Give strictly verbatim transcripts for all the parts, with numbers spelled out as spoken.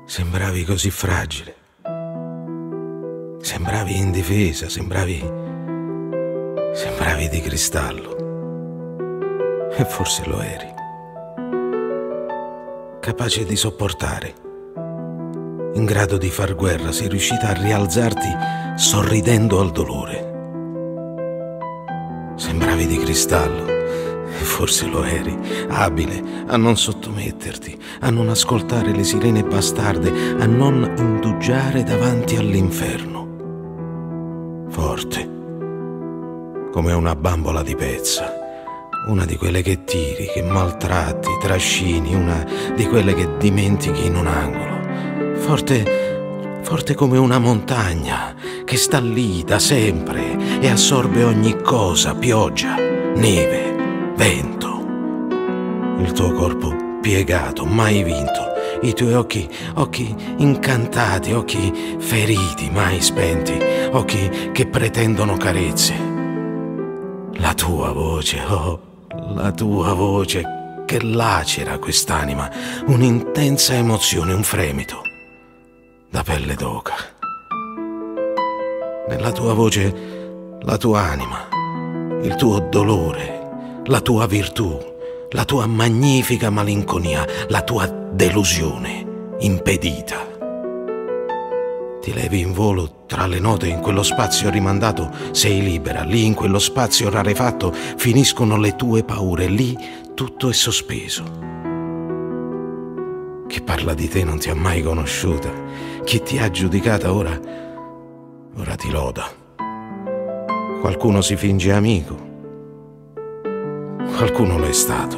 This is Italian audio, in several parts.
Sembravi così fragile. Sembravi indifesa, sembravi... sembravi di cristallo. E forse lo eri. Capace di sopportare. In grado di far guerra, sei riuscita a rialzarti sorridendo al dolore. Sembravi di cristallo. E forse lo eri, abile a non sottometterti, a non ascoltare le sirene bastarde, a non indugiare davanti all'inferno. Forte, come una bambola di pezza, una di quelle che tiri, che maltratti, trascini, una di quelle che dimentichi in un angolo. Forte, forte come una montagna che sta lì da sempre e assorbe ogni cosa, pioggia, neve, vento. Il tuo corpo piegato, mai vinto. I tuoi occhi, occhi incantati, occhi feriti, mai spenti. Occhi che pretendono carezze. La tua voce, oh, la tua voce che lacera quest'anima. Un'intensa emozione, un fremito da pelle d'oca. Nella tua voce, la tua anima, il tuo dolore, la tua virtù, la tua magnifica malinconia, la tua delusione impedita. Ti levi in volo tra le note in quello spazio rimandato, sei libera, lì in quello spazio rarefatto finiscono le tue paure, lì tutto è sospeso. Chi parla di te non ti ha mai conosciuta, chi ti ha giudicata ora, ora ti loda. Qualcuno si finge amico, qualcuno lo è stato.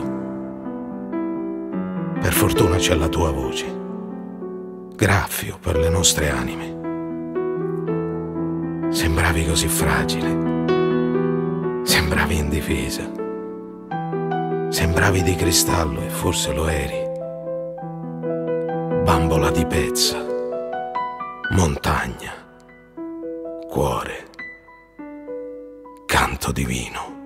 Per fortuna c'è la tua voce, graffio per le nostre anime. Sembravi così fragile, sembravi indifesa, sembravi di cristallo e forse lo eri. Bambola di pezza, montagna, cuore, canto divino.